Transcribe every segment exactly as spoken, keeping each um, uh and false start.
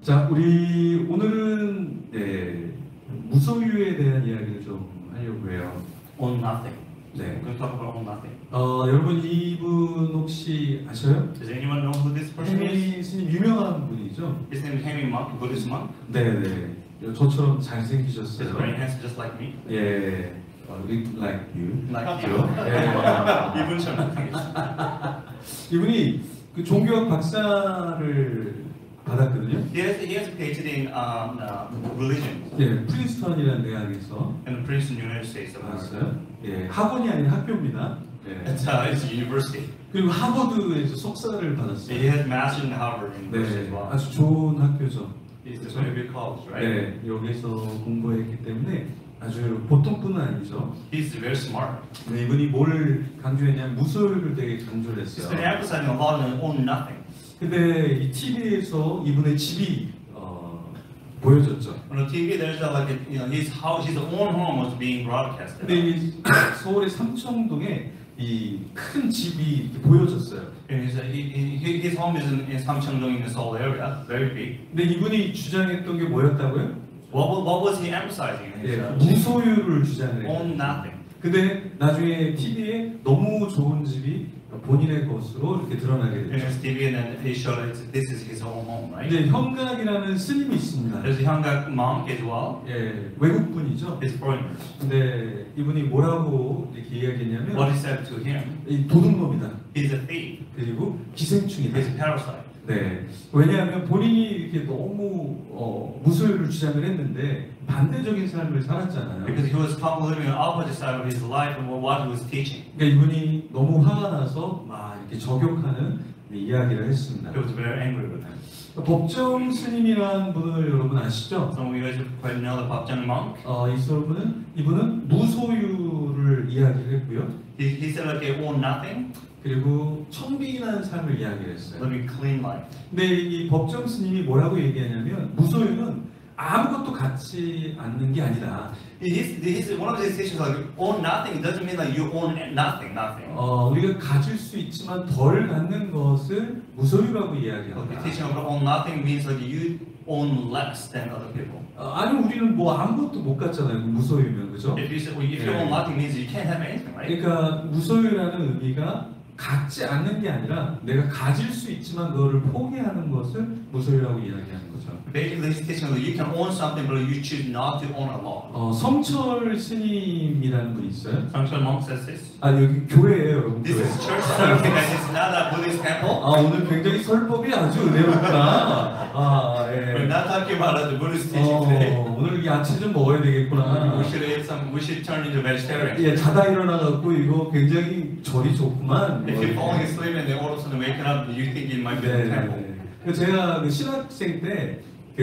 자, 우리 오늘은 네, 무소유에 대한 이야기를 좀 하려고 해요. Own nothing. 네. We're going to talk about own nothing. 어, 여러분 이분 혹시 아셔요? Does anyone know who this person is? 해미 스님 유명한 분이죠? His name is Hemi Monk, Buddhist monk. 네네. 저처럼 He's 잘생기셨어요. very handsome, just like me. 예. 어, look like you. Like you. 예. 이분처럼 생겼어요. 이분이 그 종교학 박사를 받았거든요. He has, he has a PhD in um, uh, religion 예, 프린스턴이라는 대학에서 in Princeton United States of America. 받았어요. 예, 학원이 아닌 학교입니다. 예. It's, uh, it's a university. 그리고 하버드에서 석사를 He 받았어요. has master's in Harvard University as 네, well. 아주 좋은 학교죠. It's a very good college, right? 네, 여기서 공부했기 때문에 아주 보통 분은 아니죠. He's very smart. 네, 이분이 뭘 강조했냐면 무소유를 되게 강조를 He's 했어요. been emphasizing a lot on own nothing. 근데 이 티비에서 이분의 집이 어, 보여졌죠. On the T V, there's a, like a, you know, his house, his own home was being broadcasted. 근데 이 서울의 삼청동에 이 큰 집이 이렇게 보여졌어요. And his, he, he, his home is in, in Samcheongdong in the Seoul area, very big. 근데 이분이 주장했던 게 뭐였다고요? What, wa- what was he emphasizing? in his, 예, uh, 무소유를 주장을 해요. own nothing. 근데 나중에 티비에 너무 좋은 집이 본인의 것으로 이렇게 드러나게 In 되죠. his T V, and then he showed it. This is his own home, right? 이제 현각이라는 스님이 있습니다. There's a Hyungak monk as well. 예, 외국 분이죠. He's foreigners. 근데 이분이 뭐라고 이렇게 이야기했냐면 What he said to him, 이 도둑놈이다. he's a thief. 그리고 기생충이다. He's a parasite. 네. 왜냐하면 본인이 이렇게 너무 어, 무소유를 주장을 했는데 반대적인 삶을 살았잖아요. Because he was probably living on the opposite side of his life from what he was teaching. 그러니까 이분이 너무 화가 나서 막 이렇게 저격하는 이야기를 했습니다. He was very angry with him. 법정 스님이라는 분을 여러분 아시죠? Some of you guys probably know the Bapjang monk. 어, 이 사람은 이분은 무소유를 이야기를 했고요. He, he said like he owned nothing, 그리고 청빈한 삶을 이야기를 했어요. living clean life. 근데 이 법정 스님이 뭐라고 얘기하냐면 무소유는 아무것도 갖지 않는 게 아니라 His, his, one of his teachings like own nothing doesn't mean like you own nothing, nothing. 어, 우리가 가질 수 있지만 덜 갖는 것을 무소유라고 Like the 이야기합니다. teaching of own nothing means like you own less than other people. 어, 아니 우리는 뭐 아무것도 못 갖잖아요. 무소유면 그죠? If you say, well, if you Yeah. own nothing means you can't have anything, right? 그러니까 무소유라는 의미가 갖지 않는 게 아니라 내가 가질 수 있지만 그거를 포기하는 것을 무소유라고 이야기하는 거죠. Basically, he's teaching that you can own something, but you choose not to own a lot. 어, 성철 스님이라는 분이 있어요. Samcheon monk says this. 아 여기 교회예요, 여러분. This 교회. is church. Something that is not a Buddhist temple. 아 오늘 굉장히 설법이 아주 은혜롭구나. 아 We're 예. not talking about the Buddhist teaching today. 어, 오늘 야채 좀 먹어야 되겠구나. We should eat some. We should turn into vegetarian. 예, 자다 일어나갖고 이거 굉장히 절이 좋구만. If you're falling asleep and then all of a sudden waking up, you think it might be 네, the 네, temple. 네. 그 제가 그 신학생 때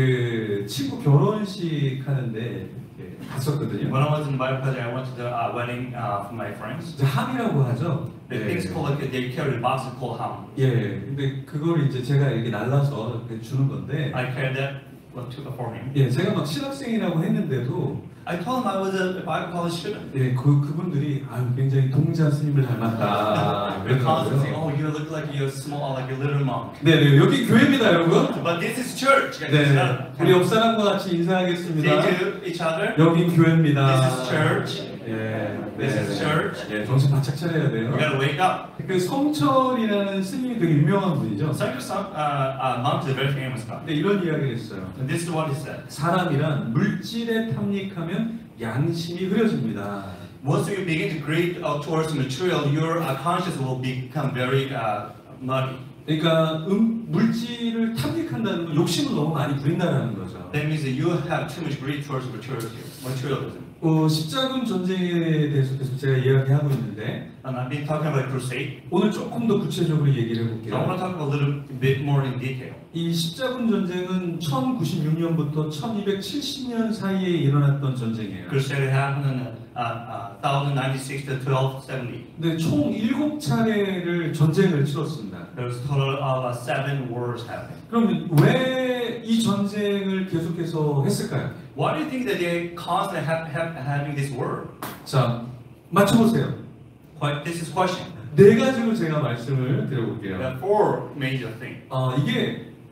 그 친구 결혼식 하는데 이렇게 갔었거든요. When I was in Bible college, I went to the uh, wedding uh, for my friends. 이제 함이라고 하죠. The things called like they carry boxes called ham. 예, 근데 그걸 이제 제가 이렇게 날라서 이렇게 주는 건데, I carried that well, to the for him. 예, 제가 막 신학생이라고 했는데도, I told him I was a Bible college student. 예, 그 그분들이 아 굉장히 동자 스님을 닮았다. They're constantly saying, 그러더라고요. "Oh, you look like you're small, like a little monk." 네, 네, 여기 교회입니다, 여러분. But this is church. guys. 네, It's 네. not- 우리 옆 사람과 같이 Say 인사하겠습니다. to each other, 여기 교회입니다. "This is church. 예, This is church." 예, 정신 바짝 차려야 돼요. We gotta wake up. 그 성철이라는 스님이 되게 유명한 분이죠. Some some uh, uh, monk is a very famous guy. 근데 이런 이야기를 했어요. And this is what he said. 사람이란 물질에 탐닉하면 양심이 흐려집니다. Once you begin to grade uh, towards material, your uh, conscience will become very uh, muddy. 그러니까 음, 물질을 탐닉한다는 건 욕심을 너무 많이 부린다는 거죠. That means that you have too much greed towards material, materialism. 어, 십자군 전쟁에 대해서 계속 제가 이야기하고 있는데 And I've been talking about crusade. 오늘 조금 더 구체적으로 얘기를 So I want 해볼게요. to talk a little bit more in detail. 이 십자군 전쟁은 천구십육 년부터 천이백칠십 년 사이에 일어났던 전쟁이에요. Crusade happened in uh, uh, eleven ninety-six to twelve seventy. 근데 총 일곱 차례를 전쟁을 치렀습니다. There was a total of uh, seven wars happening. 그럼 왜 이 전쟁을 계속해서 했을까요? Why do you think that they constantly have, have having this war? 자, 맞춰보세요. Quite, this is question. 네 가지로 제가 말씀을 드려볼게요. There are four major things. 어, 이게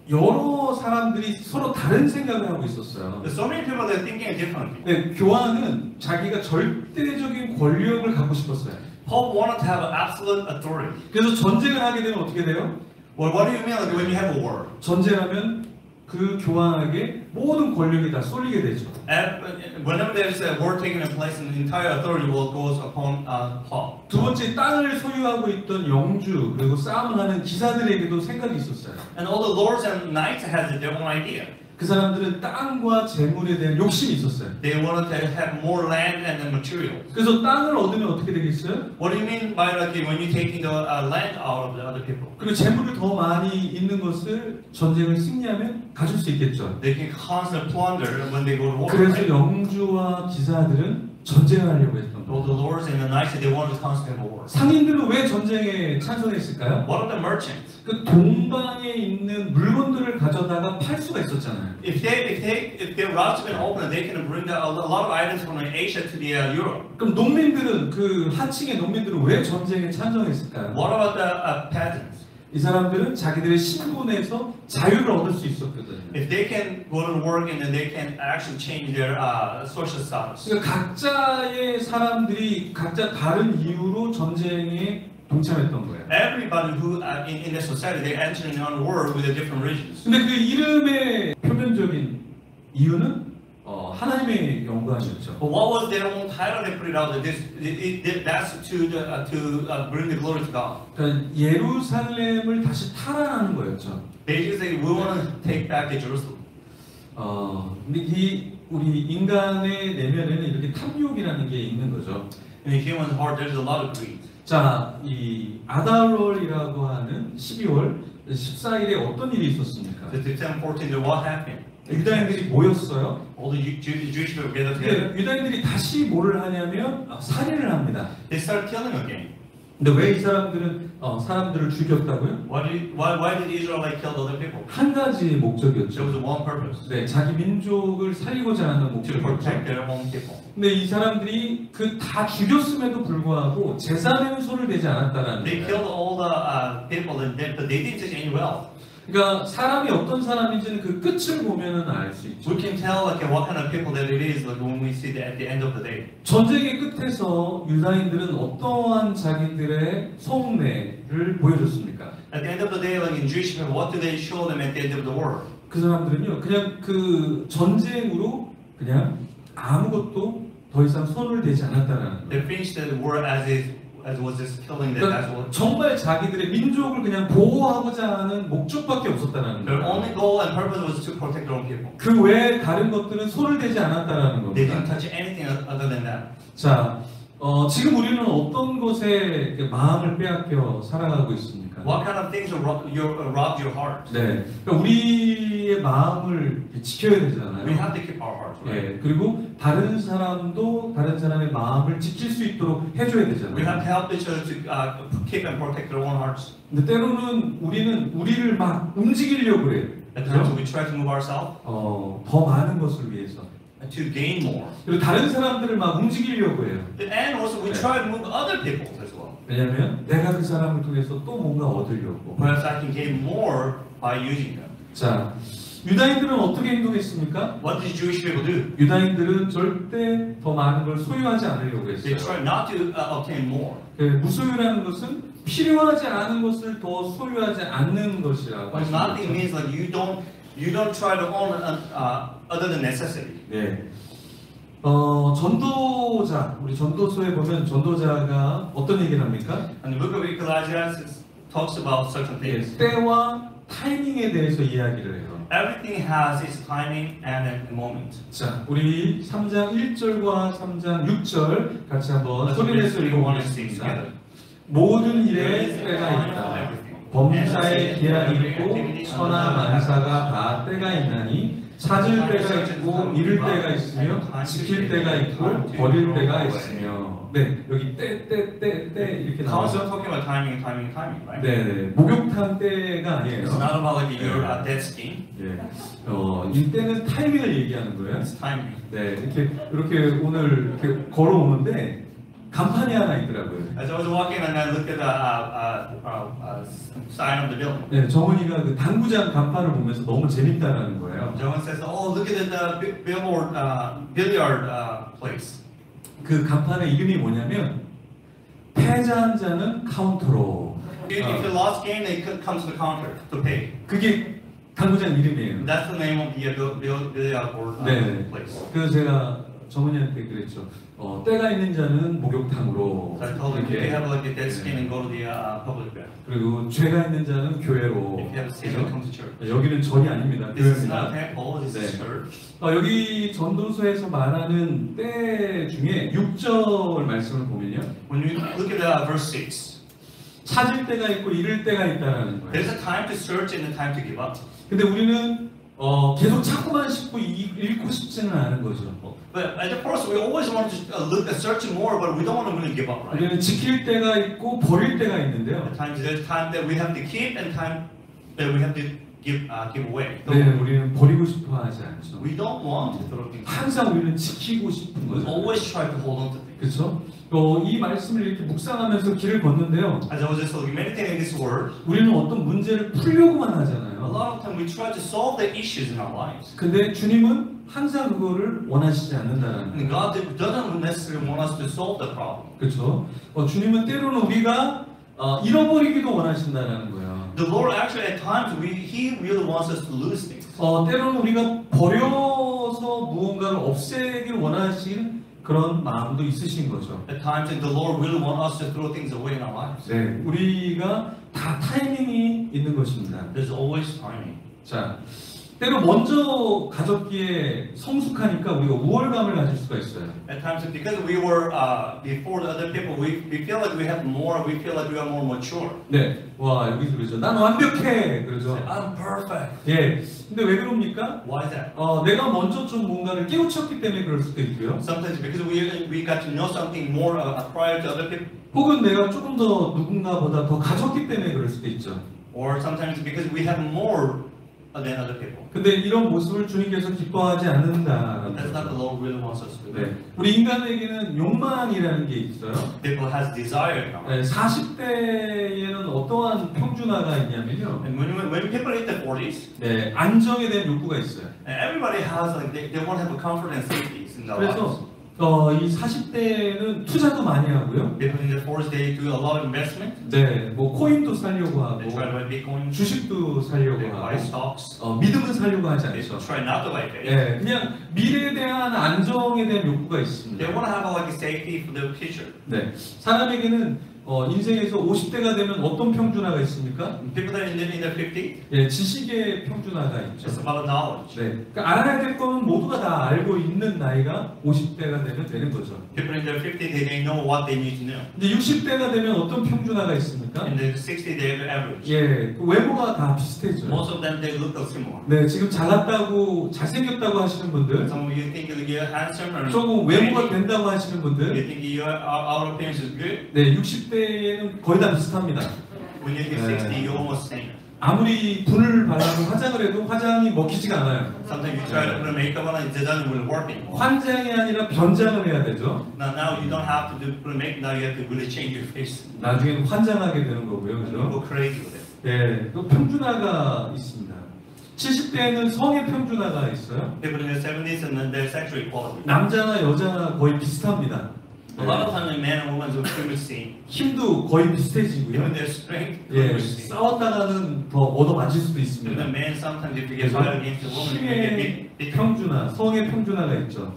여러 사람들이 서로 다른 생각을 하고 있었어요. There's so many people that are thinking differently. 네, 교황은 자기가 절대적인 권력을 갖고 싶었어요. Pope wanted to have absolute authority. 그래서 전쟁을 하게 되면 어떻게 돼요? Well, what do you mean like when you have a war? 전쟁하면 그 교황에게 모든 권력이 다 쏠리게 되죠. And whenever there's a war taking place, the entire authority will goes upon uh, Pope. 두 번째, 땅을 소유하고 있던 영주 그리고 싸움을 하는 기사들에게도 생각이 있었어요. And all the lords and knights had their own idea. 그 사람들은 땅과 재물에 대한 욕심이 있었어요. They wanted to have more land and then materials. 그래서 땅을 얻으면 어떻게 되겠어요? What do you mean by like when you taking the uh, land out of the other people? 그리고 재물을 더 많이 있는 것을 전쟁을 승리하면 가질 수 있겠죠. They can constantly plunder when they go to war. 그래서 Right? 영주와 기사들은 전쟁을 하려고 했던 All 거예요. the lords and the knights they wanted to constantly have a war. 상인들은 왜 전쟁에 찬성했을까요? What are the merchants? 그 동방에 있는 물건들을 가져다가 팔 수가 있었잖아요. If they if they if their routes have been open, they can bring a lot of items from Asia to the uh, Europe. 그럼 농민들은 그 하층의 농민들은 왜 전쟁에 찬성했을까요? What about the uh, peasants? 이 사람들은 자기들의 신분에서 자유를 얻을 수 있었거든요. If they can go to work and then they can actually change their uh, social status. 그러니까 각자의 사람들이 각자 다른 이유로 전쟁에 동참했던 거예요. Everybody who uh, in, in the society they entering on war with the different regions. 근데 그 이름의 표면적인 이유는 어, 하나님의 영광이었죠. But what was their own title they put it out? That this it, it, that's to the, uh, to uh, bring the glory to God. 그러니까 예루살렘을 다시 탈환하는 거였죠. Basically, we want to take back the Jerusalem. 어, 근데 이 우리 인간의 내면에는 이렇게 탐욕이라는 게 있는 거죠. In the human heart, there's a lot of greed. 자, 이 아달월이라고 하는 십이월 십사일에 어떤 일이 있었습니까? The ten fourteen, what happened? 유다인들이 모였어요. All the Jew- Jewish people gathered together. 근데 유다인들이 다시 뭐를 하냐면 아, 살인을 합니다. They started killing again. 근데 왜 이 사람들은 어, 사람들을 죽였다고요? Why did why why did Israelite kill other people? 한 가지 There 목적이었죠. was one purpose: 네, 자기 민족을 살리고자 하는 to 목적이었죠. protect their own people. 근데 이 사람들이 그 다 죽였음에도 불구하고 재산에는 손을 대지 않았다라는 They 거예요. killed all the uh, people, and then, but they didn't take any wealth. 그러니까 사람이 어떤 사람인지는 그 끝을 보면은 알 수 있죠. We can tell like what kind of people that it is like when we see that at the end of the day. 전쟁의 끝에서 유다인들은 어떠한 자기들의 속내를 보여줬습니까? At the end of the day, like in Jewish people, what do they show them at the end of the war? 그 사람들은요, 그냥 그 전쟁으로 그냥 아무것도 더 이상 손을 대지 않았다라는 거예요. They finished the war as is as was just killing them. That's 그러니까 what. 정말 자기들의 민족을 그냥 보호하고자 하는 목적밖에 없었다라는 Their 거예요. only goal and purpose was to protect their own people. 그 외에 다른 것들은 손을 대지 않았다라는 They 겁니다. didn't touch anything other than that. 자, 어, 지금 우리는 어떤 것에 이렇게 마음을 빼앗겨 살아가고 있습니까? What kind of things rob your uh, robbed your heart? 네, 그러니까 우리의 마음을 지켜야 되잖아요. We have to keep our hearts right. 예, 그리고 다른 사람도 다른 사람의 마음을 지킬 수 있도록 해줘야 We have 되잖아요. to help each other to uh, keep and protect their own hearts. 근데 때로는 우리는 우리를 막 움직이려고 해요. At times 그죠? we try to move ourselves 어, 더 많은 것을 위해서. to gain more, 그리고 다른 사람들을 막 움직이려고 해요. and also we try to move other people as well. 왜냐하면 내가 그 사람을 통해서 또 뭔가 얻으려고. Perhaps I can gain more by using them. 자, 유다인들은 어떻게 행동했습니까? What did Jewish people do? 유다인들은 절대 더 많은 걸 소유하지 않으려고 They 했어요. try not to uh, obtain more. 그 무소유라는 것은 필요하지 않은 것을 더 소유하지 않는 것이라고 But 하시는 nothing 거죠. means like you don't you don't try to own uh, other than necessity. 네. 어, 전도자, 우리 전도서에 보면 전도자가 어떤 얘기를 합니까? And the book of Ecclesiastes talks about certain 예, things. 때와 타이밍에 대해서 이야기를 해요. Everything has its timing and a moment. 자, 우리 삼 장 일 절과 삼 장 육 절 같이 한번 Let's 소리내서 read one and six 읽어보겠습니다. together. 모든 일에 때가 있다. 범사에 기한이 있고 천하 만사가 다 때가 있나니 찾을 때가 있고 잃을 때가 있으며 지킬 때가 있고 버릴 때가 있으며. 네, 여기 때, 때, 때, 때 이렇게 Constantly 나와서 talking about timing, timing, timing, right? 네, 네, 목욕탕 때가 아니에요. It's not about like your uh, dead skin. 예, 어, 이때는 타이밍을 얘기하는 거예요. It's timing. 네, 이렇게 이렇게 오늘 이렇게 걸어오는데 간판이 하나 있더라고요. As I was walking and I looked at the uh, uh, uh, uh, sign of the building. 네, 정훈이가 그 당구장 간판을 보면서 너무 재밌다라는 거예요. John says, "Oh, look at the bi- billboard, uh, billiard uh, place." 그 간판의 이름이 뭐냐면 패자한 자는 카운터로. If, if you lost game, they could come to the counter to pay. 그게 당구장 이름이에요. That's the name of the uh, bill- bill- billiard board uh, 네. place. 그래서 제가 정훈이한테 그랬죠. 어, 때가 있는 자는 목욕탕으로. So I told him, if you 이렇게. have like a dead skin and go to the uh, public bath. 그리고 죄가 있는 자는 교회로. If you have a sin, 그죠? come to church. 여기는 절이 아닙니다. This is not a 교회입니다. temple. This is 네. church. 어, 여기 전도서에서 말하는 때 중에 육 절 말씀을 보면요. When you look at uh, verse six, 찾을 때가 있고 잃을 때가 있다라는 거예요. there's a time to search and a time to give up. 근데 우리는 어, 계속 찾고만 싶고 이- 잃고 싶지는 않은 거죠. But as a person, we always want to uh, look, uh, search more, but we don't want to really give up, right? 우리는 지킬 때가 있고 버릴 때가 있는데요. At times, there's time that we have to keep and time that we have to give uh, give away. 네, 우리는 버리고 싶어 하지 않죠. We don't want to throw things. 항상 우리는 지키고 싶은 We 거죠. always try to hold on to things. 그렇죠? 어, 이 말씀을 이렇게 묵상하면서 길을 걷는데요. As I was just like, meditating this word, 우리는 어떤 문제를 풀려고만 a 하잖아요. lot of time we try to solve the issues in our lives. 근데 주님은 항상 그거를 원하시지 않는다는 And 거예요. God doesn't necessarily want us to solve the problem. 그렇죠? 어, 주님은 때로는 우리가 어, 잃어버리기도 원하신다는 거예요. The Lord actually at times we He really wants us to lose things. 어, 때로는 우리가 버려서 무언가를 없애길 원하시는 그런 마음도 있으신 거죠. At times the Lord really wants us to throw things away in our lives. 네, 우리가 다 타이밍이 있는 것입니다. There's always timing. 자, 때로 먼저 가졌기에 성숙하니까 우리가 우월감을 가질 수가 있어요. At times because we were uh, before the other people, we, we feel like we have more. We feel like we are more mature. 네, 와 여기서 그러죠. 난 완벽해, 그러죠. I'm perfect. 예, 근데 왜 그럽니까? Why is that? 어, 내가 먼저 좀 뭔가를 깨우쳤기 때문에 그럴 수도 있고요. Sometimes because we we got to know something more uh, prior to other people, 혹은 내가 조금 더 누군가보다 더 가졌기 때문에 그럴 수도 있죠. or sometimes because we have more than other people. 근데 이런 모습을 주님께서 기뻐하지 않는다라는 That's not the 거죠. Lord really wants us to do. 네, 우리 인간에게는 욕망이라는 게 있어요. People has desire now. 네, 사십 대에는 어떠한 평준화가 있냐면요. And when, when people hit the forties, 네, 안정에 대한 욕구가 있어요. and everybody has like they, they want to have a comfort and safety in their lives. 그래서 어, 이 사십 대는 투자도 많이 하고요. People in the forties they do a lot of investment. 네, 뭐 코인도 살려고 하고 They try to buy Bitcoin. 주식도 살려고 They buy 하고 stocks. 어, 믿음은 살려고 하지 They 않죠. try not to buy faith. 예, 그냥 미래에 대한 안정에 대한 욕구가 They 있습니다. want to have a, like a safety for the future. 네, 사람에게는 어, 인생에서 오십 대가 되면 어떤 평준화가 있습니까? People that are in the, in the fifties, 예, 지식의 평준화가 있죠. it's about knowledge. 네, 그러니까 알아야 될 거는 모두가 다 알고 있는 나이가 오십 대가 되면 되는 거죠. People in their fifties, they, they know what they need to know. 이제 육십 대가 되면 어떤 평준화가 있습니까? In the sixties, they have average. 예, 그 외모가 다 비슷해져요. Most of them, they look similar. 네, 지금 잘났다고 잘생겼다고 하시는 분들, Some of you think you're handsome or 조금 외모가 된다고 하시는 you 분들, think your outer appearance is good. 네, 육십 대에는 거의 다 비슷합니다. When you hit Yeah. sixty, you're almost same. 아무리 분을 발라도 화장을 해도 화장이 먹히지가 않아요. Sometimes you try to put a makeup on it, it doesn't really work anymore. 환장이 아니라 변장을 해야 되죠. Now, now you don't have to do put a makeup. Now you have to really change your face. 나중에는 환장하게 되는 거고요, You 그죠? go crazy with it. 예, 또 평준화가 있습니다. 칠십 대에는 성의 평준화가 있어요. People in their seventies and then there's sexual equality. 남자나 여자나 거의 비슷합니다. A lot of times, men and women are pretty much same. 힘도 거의 비슷해지고요. Even their strength, pretty 예, much same. 싸웠다가는 더 얻어맞을 수도 Even the 있습니다. men sometimes if you get fight against a woman, you may get 힘의 beat. beat. 평준화, 성의 평준화가 있죠.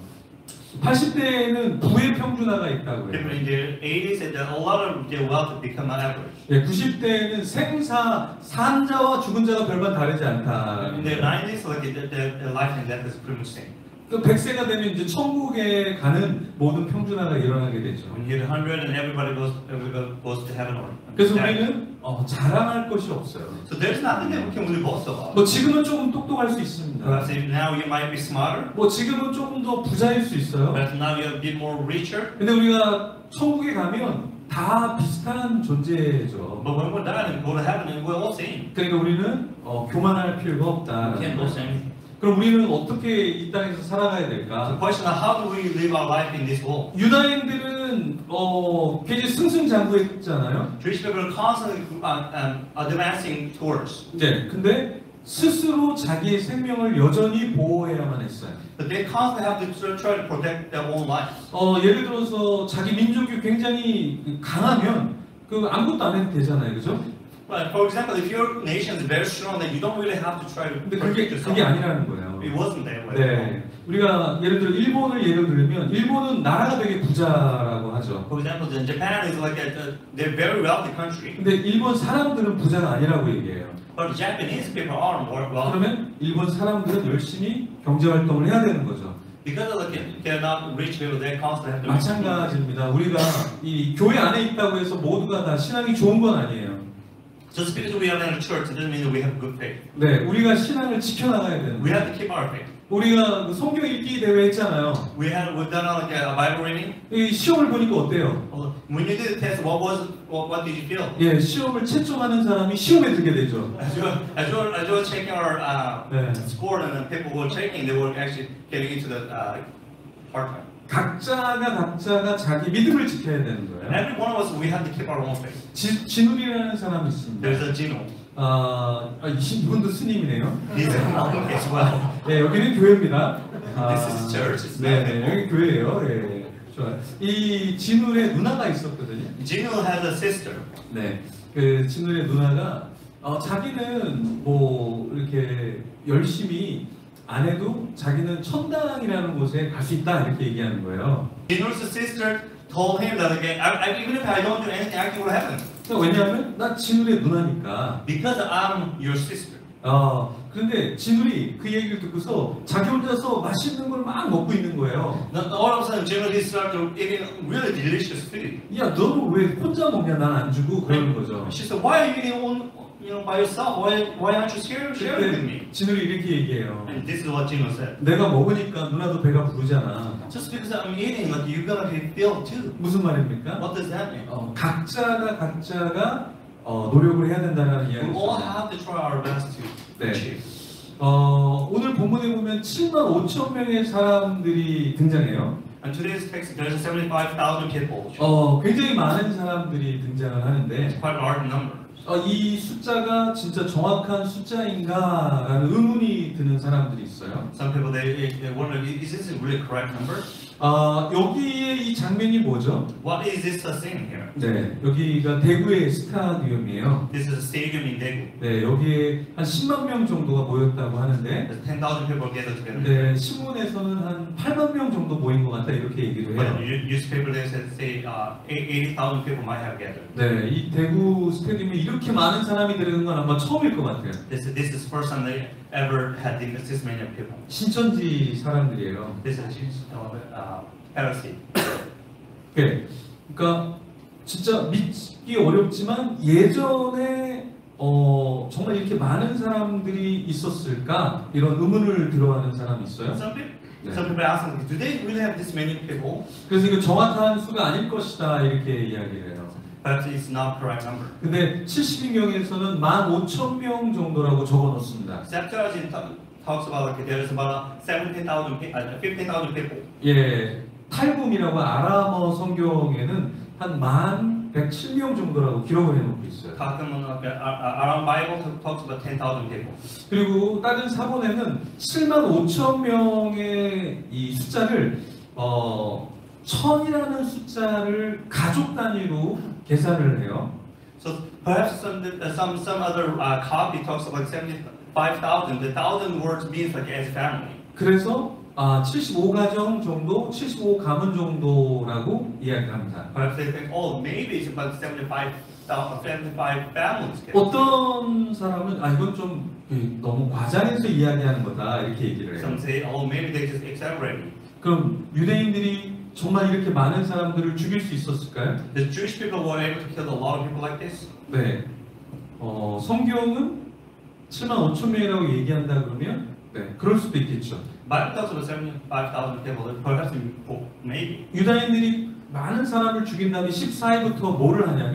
팔십 대에는 부의 평준화가 있다고요. People in their eighties and then a lot of their wealth become an average. 예, 구십 대에는 생사, 산 자와 죽은 자가 별반 다르지 않다. In their nineties, like the, the, the life and death is pretty much same. 그 백 세가 되면 이제 천국에 가는 모든 평준화가 일어나게 되죠. When you hit one hundred and everybody goes, everybody goes to heaven or 그래서 heaven. 우리는 어, 자랑할 것이 없어요. So there's nothing that we can really boast about. 뭐 지금은 조금 똑똑할 수 있습니다. Perhaps if now you might be smarter, 뭐 지금은 조금 더 부자일 수 있어요. perhaps now you're a bit more richer. 근데 우리가 천국에 가면 다 비슷한 존재죠. But when we're dying and go to heaven, and we're all same. 그러니까 우리는 어, 교만할 필요가 We 없다. can't boast anything. 그럼 우리는 어떻게 이 땅에서 살아가야 The 될까? question of how do we live our life in this world? 유다인들은 어, 굉장히 승승장구했잖아요. Jewish people are constantly uh, um, advancing towards, 네, 근데 스스로 자기의 생명을 여전히 보호해야만 했어요. but they constantly have to try to protect their own lives. 어, 예를 들어서 자기 민족이 굉장히 강하면 그 아무것도 안 해도 되잖아요, 그죠? But for example, if your nation is very strong, then you don't really have to try to 근데 그게 protect 그게 yourself. 아니라는 거예요. It wasn't that way. 네, 우리가 예를 들어 일본을 예를 들면 일본은 나라가 되게 부자라고 하죠. For example, then Japan is like a, a, they're very wealthy country, 근데 일본 사람들은 부자가 아니라고 얘기해요. but Japanese people are more wealthy 그러면 일본 사람들은 열심히 경제 활동을 해야 되는 거죠. because of the, they're not rich people. They constantly have to. 마찬가지입니다. 우리가 이 교회 안에 있다고 해서 모두가 다 신앙이 좋은 건 아니에요. Just because we are in a church, it doesn't mean that we have good faith. 네, 우리가 신앙을 지켜나가야 되는 We 거예요. have to keep our faith. 우리가 그 성경 읽기 대회 했잖아요. We had we've done like a Bible reading. 이 시험을 보니까 어때요? When you did the test, what was what, what did you feel? 예, 시험을 채점하는 사람이 시험에 들게 되죠. As you as you as you were checking our uh, 네. score and the people were checking, they were actually getting into the uh, hard time. 각자가 각자가 자기 믿음을 지켜야 되는 And 거예요. every one of us, we have to keep our own faith. 지, 진울이라는 사람이 있습니다. There's a Gino. 아, 아, 이분도 스님이네요. He's a monk as well. 네, 여기는 교회입니다. This is church. It's 네, not 네, temple. 여기 교회예요. 예, 좋아요. 이 진울의 누나가 있었거든요. Gino has a sister. 네, 그 진울의 누나가 어, 자기는 뭐 이렇게 열심히 안 해도 자기는 천당이라는 곳에 갈 수 있다 이렇게 얘기하는 거예요. Gino's sister told him that again, I, I, even if I don't do anything, I can go to heaven 그러니까 왜냐하면 나 진울의 누나니까. because I'm your sister. 어, 그런데 진울이 그 얘기를 듣고서 자기 혼자서 맛있는 걸 막 먹고 있는 거예요. Now, all of a sudden, Gino he started eating really delicious food. 야, 너는 왜 혼자 먹냐? 난 안 주고 그러는 거죠. She said, "Why are you eating on, you know, by yourself? Why, why aren't you sharing, sharing with me?" 그때 진울이 이렇게 얘기해요. And this is what Gino said. 내가 먹으니까 누나도 배가 부르잖아. Just because I'm eating, like you're gonna be filled too. 무슨 말입니까? What does that mean? 어, 각자가 각자가 어, 노력을 해야 된다는 We 이야기죠. all have to try our best to 네. achieve. 어, 오늘 본문에 보면 칠만 오천 명의 사람들이 등장해요. And today's text, there's seventy-five thousand people. 어, 굉장히 많은 사람들이 등장을 하는데 Quite a large number. 어, 이 숫자가 진짜 정확한 숫자인가라는 의문이 드는 사람들이 있어요. Some people they, they wonder, is this a really correct number? 아, 여기에 이 장면이 뭐죠? What is this a scene here? 네, 여기가 대구의 스타디움이에요. This is a stadium in Daegu. 네, 여기에 한 십만 명 정도가 모였다고 하는데, There's ten thousand people gathered together. 네, 신문에서는 한 팔만 명 정도 모인 것 같다 이렇게 얘기를 But 해요. in the newspaper they said say uh, eighty thousand people might have gathered. 네, 이 대구 스타디움에 이렇게 많은 사람이 들어간 건 아마 처음일 것 같아요. This is this is the first time they ever had this many people. 신천지 사람들이에요. This is uh, uh, heresy. 네, 그러니까 진짜 믿기 어렵지만 예전에 어, 정말 이렇게 많은 사람들이 있었을까 이런 의문을 들어하는 사람이 있어요. Some people, 네. some people ask them, do they really have this many people? 그래서 이거 정확한 수가 아닐 것이다 이렇게 이야기를 해요. Perhaps it's not correct number. 근데 칠십이경에서는 만 오천 명 정도라고 적어놓습니다. Septuagint talks about like there is about seventeen thousand, uh, fifteen thousand people. 예, 탈붐이라고 아람어 성경에는 한 만 백칠 명 정도라고 기록을 해놓고 있어요. Talking about our Bible talks about ten thousand people. 그리고 다른 사본에는 칠만 오천 명의 이 숫자를 어, 천이라는 숫자를 가족 단위로 계산을 해요. So perhaps some some some other uh, copy talks about seventy-five thousand. The thousand words means like as family. 그래서 아, 칠십오 가정 정도, 칠십오 가문 정도라고 이야기합니다. Perhaps they think, oh, maybe it's about seventy-five thousand, seventy-five families. 어떤 사람은 아 이건 좀 그, 너무 과장해서 이야기하는 거다 이렇게 얘기를 해요. Some say, oh, maybe they just exaggerating. 그럼 유대인들이 정말 이렇게 많은 사람들을 죽일 수 있었을까요? The Jewish people were able to kill a lot of people like this. 네. 어, 성경은 칠만 오천 명이라고 얘기한다 그러면 네, 그럴 수도 있겠죠. Bible talks about seventy-five thousand people. Perhaps maybe. 유다인들이 많은 사람을 죽인 다음에 십사 회부터 뭐를 하냐면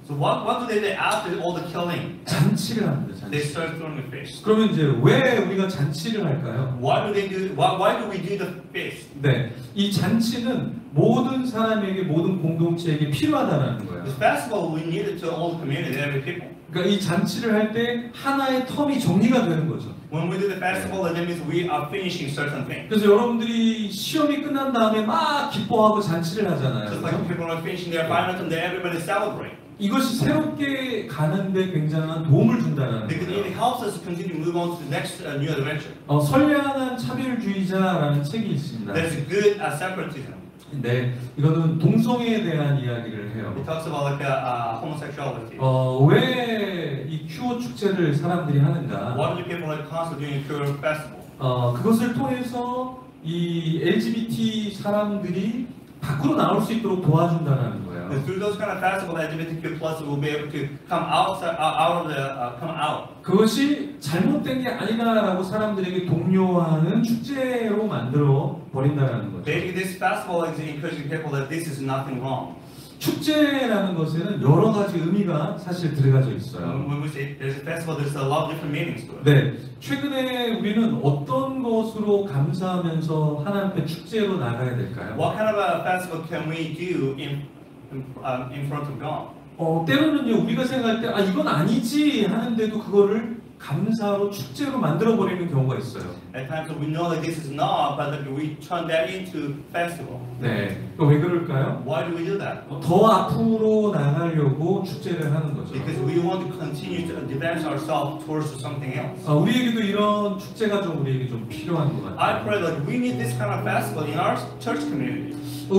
So what, what do they do after all the killing? 잔치를 합니다. They 잔치. start throwing the fish. 그러면 이제 왜 우리가 잔치를 할까요? Why do they do? Why, why do we do the fish? 네, 이 잔치는 모든 사람에게 모든 공동체에게 필요하다라는 거예요. The festival we need it to all the community, every people. 그러니까 이 잔치를 할 때 하나의 텀이 정리가 되는 거죠. When we do the festival, that means we are finishing certain things. 그래서 여러분들이 시험이 끝난 다음에 막 기뻐하고 잔치를 하잖아요. Just like people are finishing their final term, then everybody celebrate. 이것이 새롭게 가는데 굉장한 도움을 준다는 Because it 거예요. helps us to continue to move on to the next uh, new adventure. 어, 선량한 차별주의자라는 책이 있습니다. There's a good uh, separatism. 네, 이거는 동성애에 대한 이야기를 해요. It talks about like uh, uh, homosexuality. 어, 왜 이 큐어 축제를 사람들이 하는가? Why do people like constantly doing a pure festival? 어, 그것을 통해서 이 엘지비티 사람들이 밖으로 나올 수 있도록 도와준다는 거예요. And through those kind of festivals, L G B T Q plus will be able to come outside, uh, out of the, uh, come out. 그것이 잘못된 게 아니다라고 사람들에게 독려하는 축제로 만들어 버린다는 거죠. Basically, this festival is encouraging people that this is nothing wrong. 축제라는 것에는 여러 가지 의미가 사실 들어가져 있어요. When we say there's a festival, there's a lot of different meanings to it. 네, 최근에 우리는 어떤 것으로 감사하면서 하나님께 축제로 나가야 될까요? What kind of a festival can we do in in, um, in front of God? 어, 때로는요 우리가 생각할 때 아 이건 아니지 하는데도 그거를 감사로 축제로 만들어 버리는 경우가 있어요. At times we know that this is not, but that we turn that into festival. 네, 왜 그럴까요? Why do we do that? 어, 더 앞으로 나가려고 축제를 하는 거죠. Because we want to continue to advance ourselves towards something else. 어, 우리에게도 이런 축제가 좀 우리에게 좀 필요한 것 I 같아요. pray that we need this kind of festival in our church community.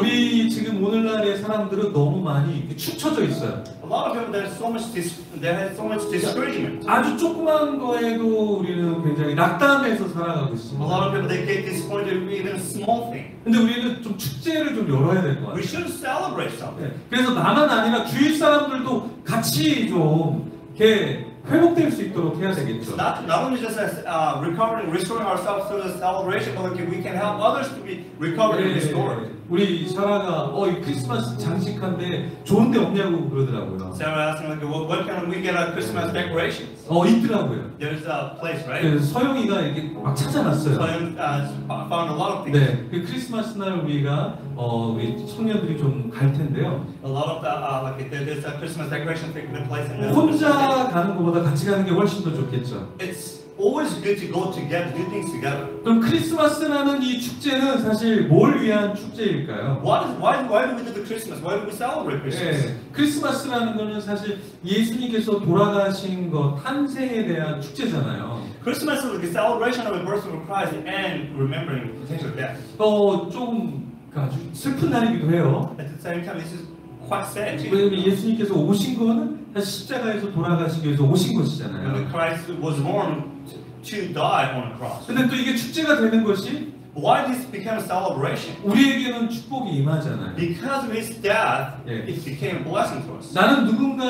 우리 지금 오늘날의 사람들은 너무 많이 축 처져 있어요. A lot of people there's so much dis, there has so much discouragement. 아주 조그만 거에도 우리는 굉장히 낙담해서 살아가고 A lot 있습니다. of people they get disappointed with even a small thing. 근데 우리는 좀 축제를 좀 열어야 될 것 We 같아요. should celebrate something. 네, 그래서 나만 아니라 주위 사람들도 같이 좀 이렇게 회복될 수 있도록 해야 되겠죠. Not, not only just as uh, recovering, restoring ourselves through the celebration, but like we can help others to be recovered and restored. 우리 사라가 어 이 크리스마스 장식한데 좋은 데 없냐고 그러더라고요. Sarah asking like, well, what can we get our Christmas decorations? 어 있더라고요. There's a place, right? 그래서 서영이가 이렇게 막 찾아놨어요. So I uh, found a lot of things. 네, 그 크리스마스 날 우리가 어 우리 청년들이 좀 갈 텐데요. A lot of the, uh, like there- there's a Christmas decoration taking place in the 혼자 가는 것보다 같이 가는 게 훨씬 더 좋겠죠. It's always good to go together, do things together. 그럼 크리스마스라는 이 축제는 사실 뭘 위한 축제일까요? What is, why, why do we do the Christmas? Why do we celebrate Christmas? 네, 크리스마스라는 거는 사실 예수님께서 돌아가신 것 탄생에 대한 축제잖아요. Christmas is like a celebration of the birth of Christ and remembering potential death. 어, 좀 아주 슬픈 날이기도 해요. At the same time, this is quite sad. 왜냐면 예수님께서 오신 거는 사실 십자가에서 돌아가시기 위해서 오신 When 것이잖아요. Christ was born to, to die on a cross. 근데 또 이게 축제가 되는 것이 Why this became a celebration? 우리에게는 축복이 임하잖아요. Because of his death, Yeah. it became a blessing to us. 나는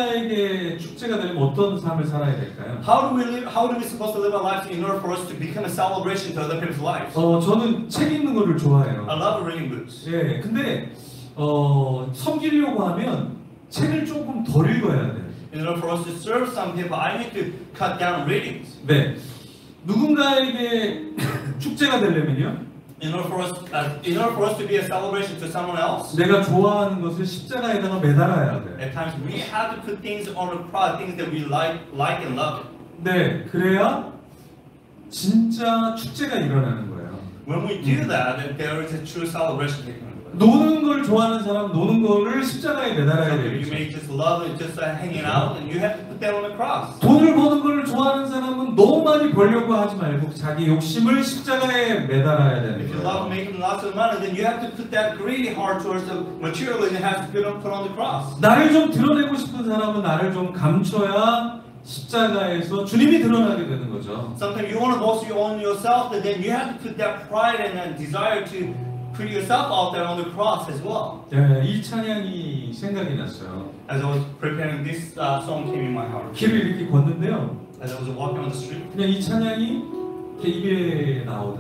누군가에게 축제가 되면 어떤 삶을 살아야 될까요? How do we live? How do we supposed to live our lives in order for us to become a celebration to other people's lives? 어, 저는 책 읽는 거를 좋아해요. I love reading books. 예, 근데 어, 섬기려고 하면 책을 조금 덜 읽어야 돼요. In order for us to serve some people, I need to cut down readings. 네, 누군가에게 축제가 되려면요, In order for us, uh, in order for us to be a celebration to someone else, 내가 좋아하는 것을 십자가에다가 매달아야 돼. at times we have to put things on the cross, things that we like, like and love. 네, 그래야 진짜 축제가 일어나는 거예요. When we do that, then there is a true celebration taking place. 노는 걸 좋아하는 사람 노는 거를 십자가에 매달아야 Some people, you 되겠죠. may just love it, just uh, hanging out, and you have to put that on the cross. 돈을 버는 걸 좋아하는 사람은 너무 많이 벌려고 하지 말고 자기 욕심을 십자가에 매달아야 되는 If you love 거예요. making lots of money, then you have to put that greedy heart towards the materialism. You have to put on, put on the cross. 나를 좀 드러내고 싶은 사람은 나를 좀 감춰야 십자가에서 주님이 드러나게 되는 거죠. Sometimes you want to boast on yourself, but then you have to put that pride and that desire to put yourself out there on the cross as well. 네, 이 찬양이 생각이 났어요. As I was preparing this uh, song came in my heart. 길을 이렇게 걷는데요. As I was walking on the street, 그냥 이 찬양이 제 입에 나오더라고요.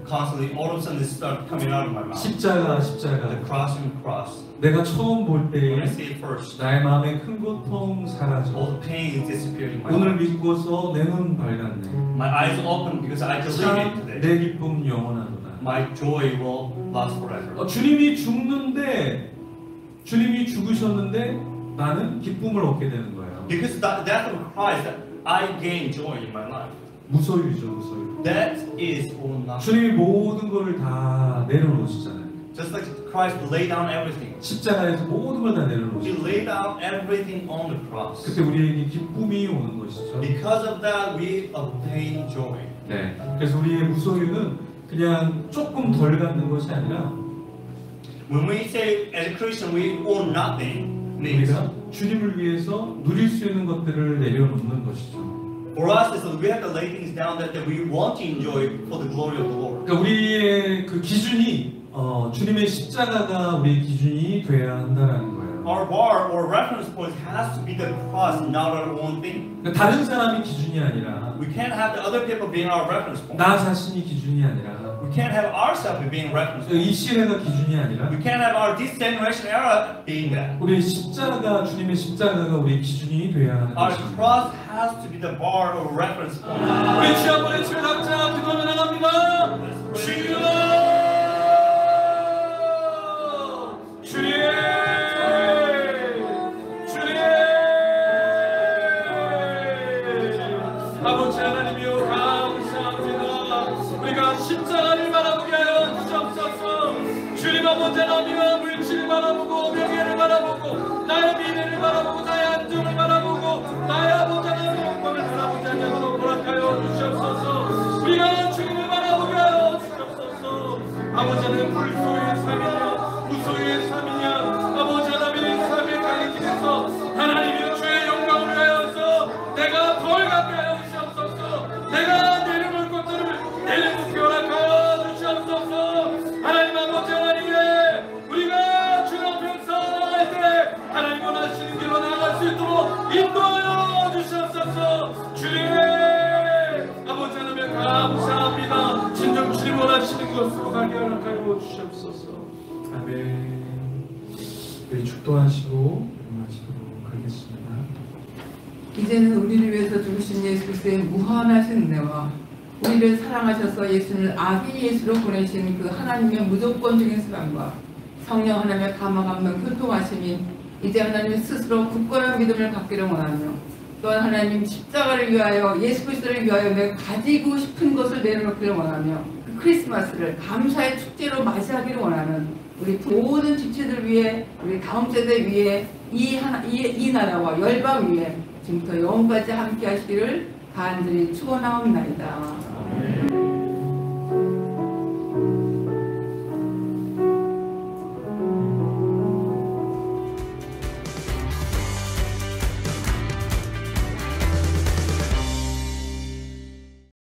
constantly, all of a sudden, this start coming out of my mouth. 십자가, The 십자가. cross and cross. 내가 처음 볼 When I 때에 see it first, 나의 마음의 큰 고통 all 사라져. the pain is disappearing. in my 오늘 life. 믿고서 내 눈 밝았네. My eyes open because I believe it 참 today. 내 기쁨 영원하구나. My joy will last forever. 어, 주님이 죽는데 주님이 죽으셨는데 나는 기쁨을 얻게 되는 거예요. Because the death of Christ, I gain joy in my life. 무소유죠, 무소유. That is all nothing. 주님이 모든 것을 다 내려놓으시잖아요. Just like Christ laid down everything. 십자가에서 모든 걸 다 He 내려놓으시죠. laid down everything on the cross. 그때 우리에게 기쁨이 오는 것이죠. Because of that, we obtain joy. 네. 그래서 우리의 무소유는 그냥 조금 덜 갖는 것이 아니라 When we say as a Christian we own nothing, means 우리가 주님을 위해서 누릴 수 있는 것들을 내려놓는 것이죠. for us is that we have to lay things down that, that we want to enjoy for the glory of the Lord. 그러니까 우리의 그 기준이 어, 주님의 십자가가 우리의 기준이 돼야 한다는 거예요. Our bar or reference point has to be the cross, not our own thing. 그러니까 다른 사람이 기준이 아니라 We can't have the other people being our reference point. 나 자신이 기준이 아니라 We can't have ourselves being reference point. 이 시대가 기준이 아니라 We can't have our this generation era being that. 우리 십자가 주님의 십자가가 우리의 기준이 돼야 하는 Our 것입니다. cross has to be the bar or reference point. 우리 주 한번 외치며 각자 기도하며 나갑니다. 주여 주님 주님 아버지 하나님이여 감사합니다. 우리가 십자가를 바라보게 하여 주옵소서. 주님 아버지 하나님이여 물질을 바라보고 명예를 바라보고 나의 미래를 바라보고 나의 안정을 바라보고 나의 아버지 하나님의 영광을 바라보지 않도록 허락하여 주옵소서. 우리가 주님을 바라보게 하여 주옵소서. 아버지 하나님 불소유의 삶이냐 무소유의 삶이냐 아버지 하나님의 삶의 가르침에서 하나님의 주의 영광을 위하여서 내가 덜 갖게 하여 주옵소서. 내가 내려놓을 것들을 내려놓게 허락하여 주옵소서. 하나님 아버지 하나님의 우리가 주 앞에서 나갈 때 하나님 원하시는 길로 나아갈 수 있도록 인도하여 주옵소서. 주님 아버지 하나님 감사합니다. 진정 주님 원하시는 것으로 가게 허락하여 주옵소서. 아멘. 우리 축도하시고 마치도록 하겠습니다. 이제는 우리를 위해서 죽으신 예수 그리스도의 무한하신 은혜와 우리를 사랑하셔서 예수를 아기 예수로 보내신 그 하나님의 무조건적인 사랑과 성령 하나님의 감화감동 교통하심이 이제 하나님 스스로 굳건한 믿음을 갖기를 원하며 또한 하나님 십자가를 위하여 예수 그리스도를 위하여 내가 가지고 싶은 것을 내려놓기를 원하며 그 크리스마스를 감사의 축제로 맞이하기를 원하는 우리 모든 지체들 위해 우리 다음 세대 위해 이, 하나, 이, 이 나라와 열방 위에 지금부터 영원까지 함께 하시기를 간절히 축원하옵나이다.